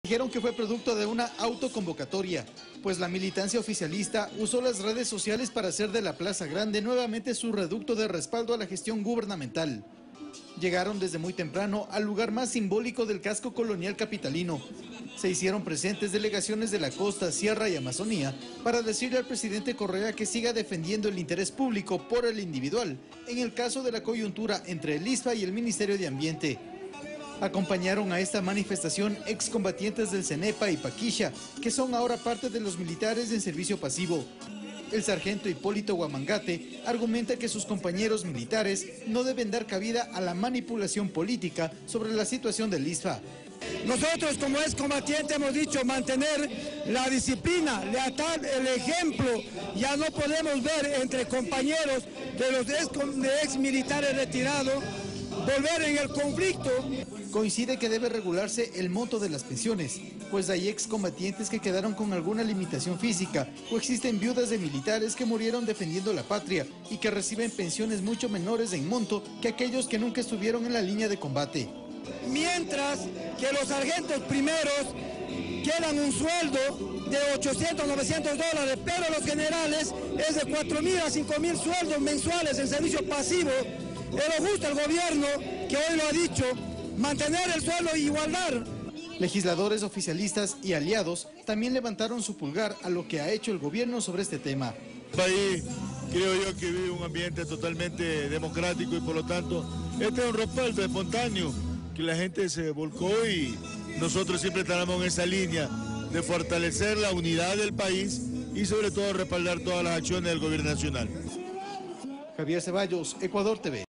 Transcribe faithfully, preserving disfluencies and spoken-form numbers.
Dijeron que fue producto de una autoconvocatoria, pues la militancia oficialista usó las redes sociales para hacer de la Plaza Grande nuevamente su reducto de respaldo a la gestión gubernamental. Llegaron desde muy temprano al lugar más simbólico del casco colonial capitalino. Se hicieron presentes delegaciones de la costa, sierra y Amazonía para decirle al presidente Correa que siga defendiendo el interés público por el individual, en el caso de la coyuntura entre el ISFA y el Ministerio de Ambiente. Acompañaron a esta manifestación excombatientes del CENEPA y Paquisha, que son ahora parte de los militares en servicio pasivo. El sargento Hipólito Guamangate argumenta que sus compañeros militares no deben dar cabida a la manipulación política sobre la situación del ISFA. Nosotros como excombatientes hemos dicho mantener la disciplina, lealtad, el ejemplo. Ya no podemos ver entre compañeros de los ex, de ex militares retirados volver en el conflicto. Coincide que debe regularse el monto de las pensiones, pues hay excombatientes que quedaron con alguna limitación física o existen viudas de militares que murieron defendiendo la patria y que reciben pensiones mucho menores en monto que aquellos que nunca estuvieron en la línea de combate. Mientras que los sargentos primeros quedan un sueldo de ochocientos, novecientos dólares, pero los generales es de cuatro mil a cinco mil sueldos mensuales en servicio pasivo. Es lo justo el gobierno, que hoy lo ha dicho, mantener el sueldo e igualdad. Legisladores oficialistas y aliados también levantaron su pulgar a lo que ha hecho el gobierno sobre este tema. El país, creo yo, que vive un ambiente totalmente democrático y por lo tanto este es un respaldo espontáneo que la gente se volcó y nosotros siempre estaremos en esa línea de fortalecer la unidad del país y sobre todo respaldar todas las acciones del gobierno nacional. Javier Ceballos, Ecuador T V.